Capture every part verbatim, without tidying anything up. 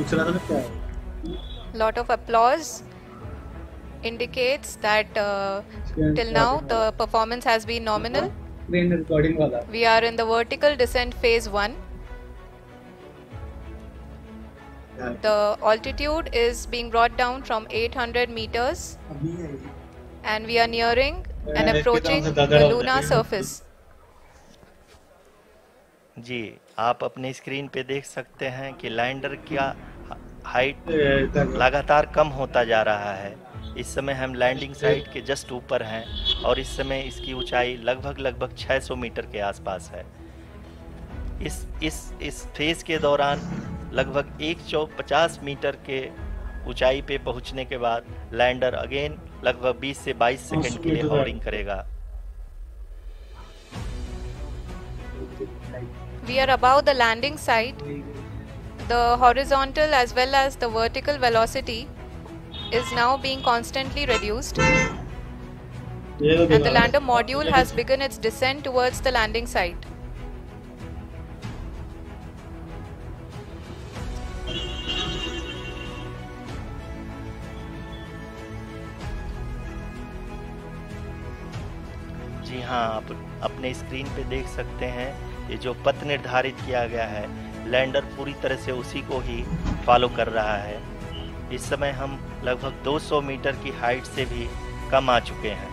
Lot of applause indicates that uh, till now the performance has been nominal. We are in the vertical descent phase one. The altitude is being brought down from eight hundred meters and we are nearing and approaching the lunar surface. जी, आप अपने screen पे देख सकते हैं कि lander का height लगातार कम होता जा रहा है। इस समय हम लैंडिंग साइट के जस्ट ऊपर हैं और इस समय इसकी ऊंचाई लगभग लगभग छह सौ मीटर के आसपास है। इस इस इस फेज के दौरान लगभग एक सौ पचास मीटर के ऊंचाई पे पहुंचने के बाद लैंडर अगेन लगभग बीस से बाईस सेकंड के लिए हॉवरिंग करेगा। We are above the landing site. The horizontal as well as the vertical velocity is now being constantly reduced. And the lander module has begun its descent towards the landing site. जी हाँ, आप अपने screen पे देख सकते हैं ये जो पथ निर्धारित किया गया है, लैंडर पूरी तरह से उसी को ही फॉलो कर रहा है। इस समय हम लगभग दो सौ मीटर की हाइट से भी कम आ चुके हैं।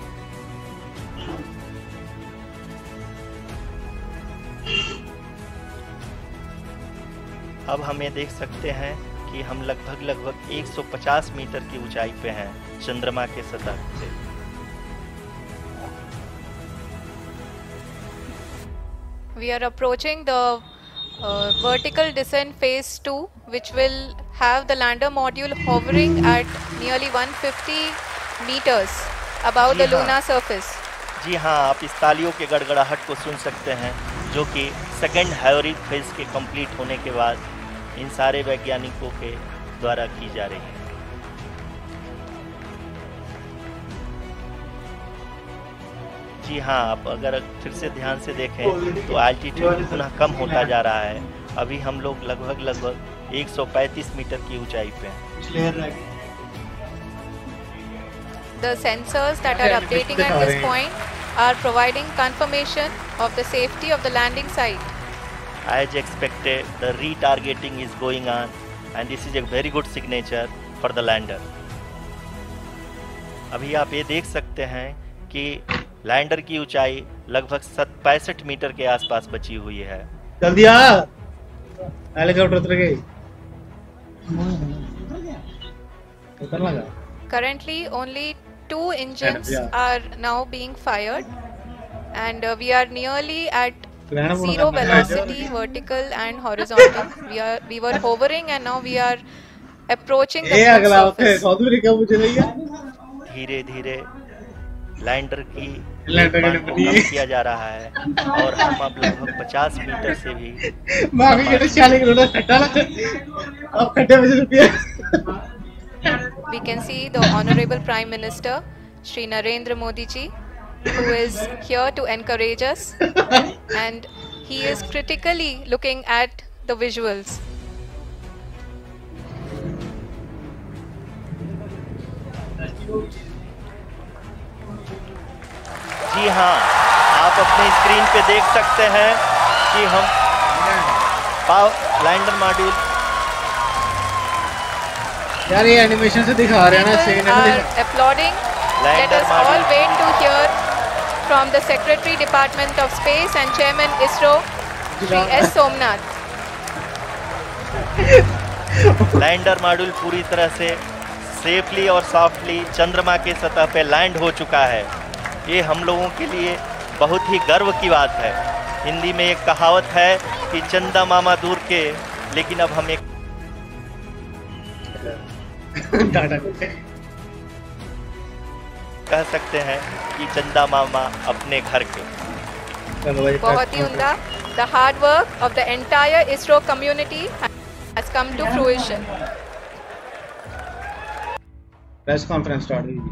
अब हम ये देख सकते हैं कि हम लगभग लगभग एक सौ पचास मीटर की ऊंचाई पे हैं चंद्रमा के सतह से। We are approaching the uh, vertical descent phase two, which will have the lander module hovering at nearly one hundred fifty meters above the lunar surface. जी हाँ, आप इस तालियों के गड़गड़ाहट को सुन सकते हैं, जो कि सेकेंड हाइवरिंग फेज के कंप्लीट होने के बाद इन सारे वैज्ञानिकों के द्वारा की जा रही है। जी हाँ, आप अगर फिर से ध्यान से देखें तो एल्टीट्यूड पुनः कम होता जा रहा है। अभी हम लोग लगभग लगभग एक सौ पैंतीस मीटर की ऊंचाई पे हैं। The sensors that are updating at this point are providing confirmation of the safety of the landing site. As expected, the retargeting is going on, and this is a very good signature for the lander. अभी आप ये देख सकते हैं कि lander की ऊंचाई लगभग पैंसठ मीटर के आसपास बची हुई है। जल्दी आ, हेलीकॉप्टर उतर गई। उतर लगा। Currently, only two engines are now being fired, and uh, we are nearly at zero velocity, vertical and horizontal. We are we were hovering, and now we are approaching the surface. धीरे धीरे lander की lander को कम किया जा रहा है और हम अब लगभग पचास मीटर से भी We can see the Honorable Prime Minister Shri Narendra Modi ji, who is here to encourage us, and he is critically looking at the visuals. जी हाँ, आप अपने स्क्रीन पे देख सकते हैं कि हम लैंडर मॉड्यूल यार ये एनिमेशन से दिखा रहे हैं ना, scene are applauding. Let us all wait to hear from the Secretary Department of Space and Chairman ISRO, Shri S Somnath. Lander module पूरी तरह से सेफली और सॉफ्टली चंद्रमा के सतह पे लैंड हो चुका है। ये हम लोगों के लिए बहुत ही गर्व की बात है। हिंदी में एक कहावत है कि चंदा मामा दूर के, लेकिन अब हम एक कह सकते हैं कि चंदा मामा अपने घर के। बहुत ही उम्दा। The hard work of the entire ISRO community has come to fruition. Press conference start हुई।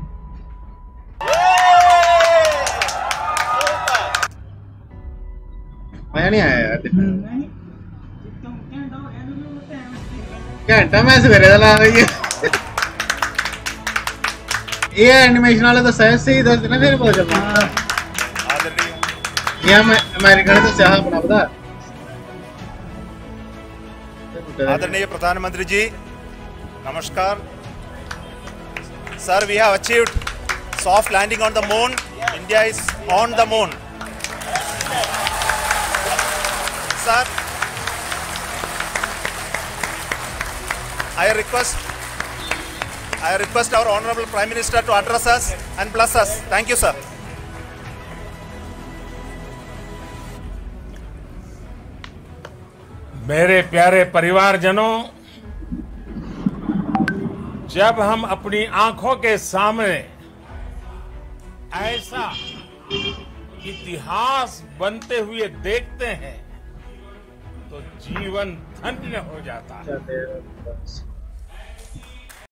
आया नहीं आया यार। घंटा मैं सवेरे दा ला रही है ये एनिमेशन वाले तो सही सही दस दिन फिर पता चलना ये अमेरिका ने तो स्याह अपना पता आदरणीय प्रधानमंत्री जी नमस्कार sir we have achieved soft landing on the moon. India is on the moon. Sir, I request, I request our Honorable Prime Minister to address us and bless us. Thank you, sir. मेरे प्यारे परिवारजनों, जब हम अपनी आंखों के सामने ऐसा इतिहास बनते हुए देखते हैं तो जीवन धन्य हो जाता है।